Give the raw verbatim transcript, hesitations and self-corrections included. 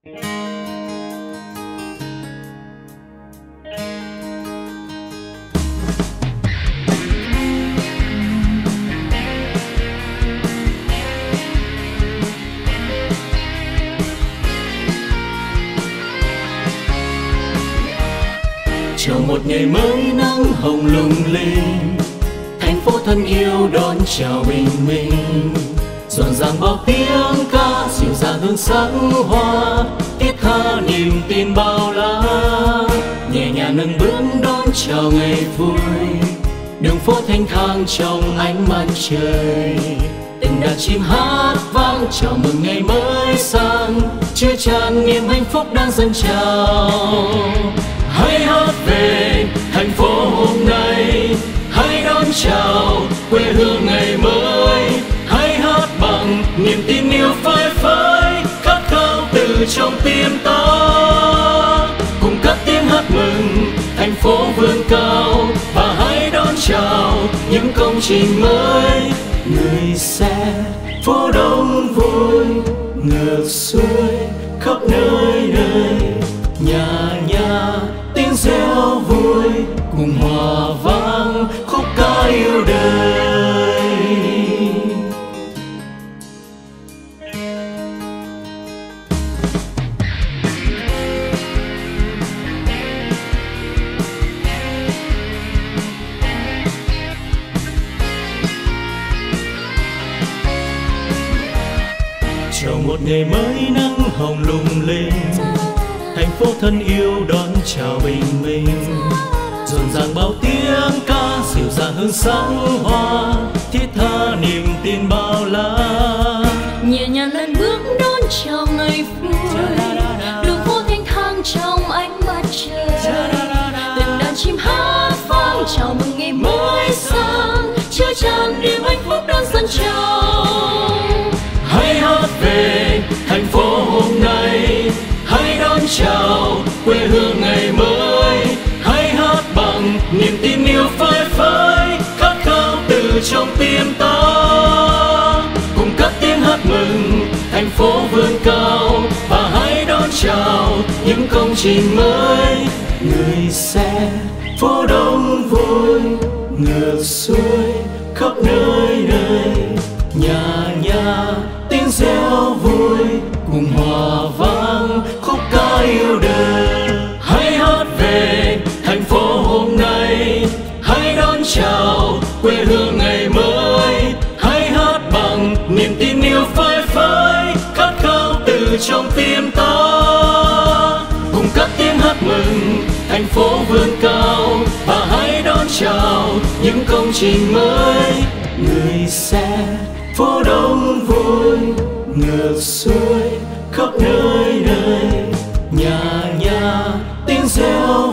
Chào một ngày mới nắng hồng lung linh, thành phố thân yêu đón chào bình minh. Rộn ràng bao tiếng ca dịu dàng hương sắc hoa, thiết tha niềm tin bao la. Nhẹ nhàng nâng bước đón chào ngày vui, đường phố thanh thang trong ánh mặt trời. Từng đàn chim hát vang chào mừng ngày mới sang, chứa chan niềm hạnh phúc đang dâng trào. Hãy hát về thành phố hôm nay, hãy đón chào quê hương ngày mới. Hãy hát bằng niềm tin yêu phơi phới, khát khao từ trong tim ta. Cùng cất tiếng hát mừng thành phố vươn cao, và hãy đón chào những công trình mới. Người xe phố đông vui, ngược xuôi khắp nơi nơi. Nhà nhà tiếng reo vui, cùng hòa vang khúc ca yêu đời. Chào một ngày mới nắng hồng lung linh, thành phố thân yêu đón chào bình minh. Rộn ràng bao tiếng ca dịu dàng hương sắc hoa, thiết tha niềm tin bao la. Nhẹ nhàng lên bước đón chào ngày vui, đường phố thanh thang trong ánh mặt trời. Từng đàn chim hát vang chào mừng ngày mới sang, chứa chan niềm hạnh phúc đang dâng trào. Hãy hát về thành phố hôm nay, hãy đón chào quê hương ngày mới. Hãy hát bằng niềm tin yêu phơi phới, khát khao từ trong tim ta. Cùng cất tiếng hát mừng thành phố vươn cao, và hãy đón chào những công trình mới. Người xe phố đông vui, ngược xuôi khắp nơi nơi. Nhà nhà tiếng reo vui, cùng hòa vang khúc ca yêu đời. Hãy hát về thành phố hôm nay, hãy đón chào quê hương ngày mới. Hãy hát bằng niềm tin yêu phơi phới, khát khao từ trong tim ta. Cùng cất tiếng hát mừng thành phố vươn cao, và hãy đón chào những công trình mới. Người xe phố đông vui, ngược xuôi khắp nơi nơi. Nhà nhà tiếng reo